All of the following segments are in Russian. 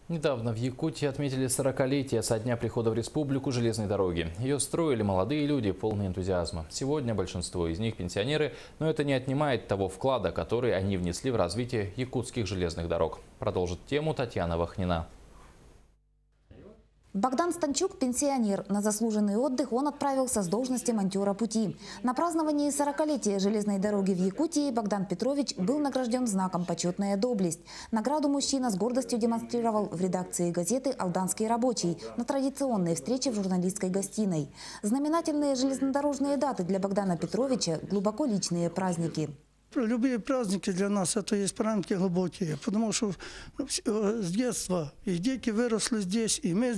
Недавно в Якутии отметили 40-летие со дня прихода в республику железной дороги. Ее строили молодые люди, полные энтузиазма. Сегодня большинство из них пенсионеры, но это не отнимает того вклада, который они внесли в развитие якутских железных дорог. Продолжит тему Татьяна Вахнина. Богдан Станчук – пенсионер. На заслуженный отдых он отправился с должности монтера пути. На праздновании 40-летия железной дороги в Якутии Богдан Петрович был награжден знаком «Почетная доблесть». Награду мужчина с гордостью демонстрировал в редакции газеты «Алданский рабочий» на традиционной встрече в журналистской гостиной. Знаменательные железнодорожные даты для Богдана Петровича – глубоко личные праздники. Любые праздники для нас это есть праздники глубокие, потому что с детства и дети выросли здесь, и мы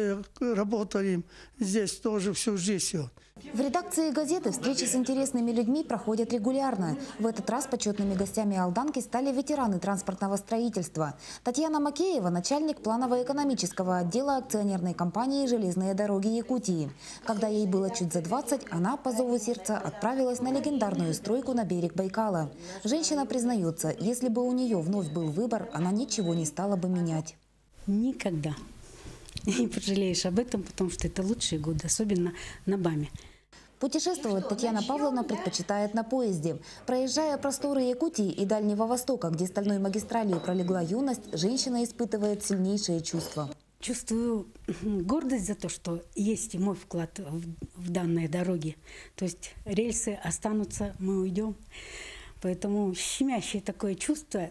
работаем здесь тоже всю жизнь. В редакции газеты встречи с интересными людьми проходят регулярно. В этот раз почетными гостями Алданки стали ветераны транспортного строительства. Татьяна Макеева – начальник планово-экономического отдела акционерной компании «Железные дороги Якутии». Когда ей было чуть за 20, она по зову сердца отправилась на легендарную стройку на берег Байкала. Женщина признается, если бы у нее вновь был выбор, она ничего не стала бы менять. Никогда не пожалеешь об этом, потому что это лучшие годы, особенно на БАМе. Путешествовать Татьяна Павловна предпочитает на поезде. Проезжая просторы Якутии и Дальнего Востока, где стальной магистралью пролегла юность, женщина испытывает сильнейшие чувства. Чувствую гордость за то, что есть и мой вклад в данные дороги. То есть рельсы останутся, мы уйдем. Поэтому щемящее такое чувство,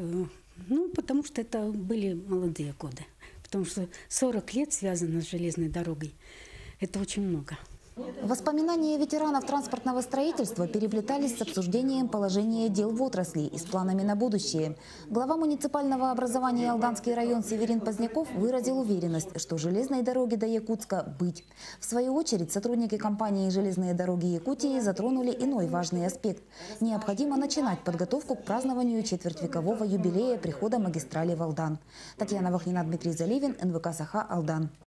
потому что это были молодые годы. Потому что 40 лет связано с железной дорогой. Это очень много. Воспоминания ветеранов транспортного строительства переплетались с обсуждением положения дел в отрасли и с планами на будущее. Глава муниципального образования Алданский район Северин Поздняков выразил уверенность, что железной дороги до Якутска быть. В свою очередь сотрудники компании «Железные дороги Якутии» затронули иной важный аспект. Необходимо начинать подготовку к празднованию четвертьвекового юбилея прихода магистрали в Алдан. Татьяна Вахнина, Дмитрий Заливин, НВК «Саха», Алдан.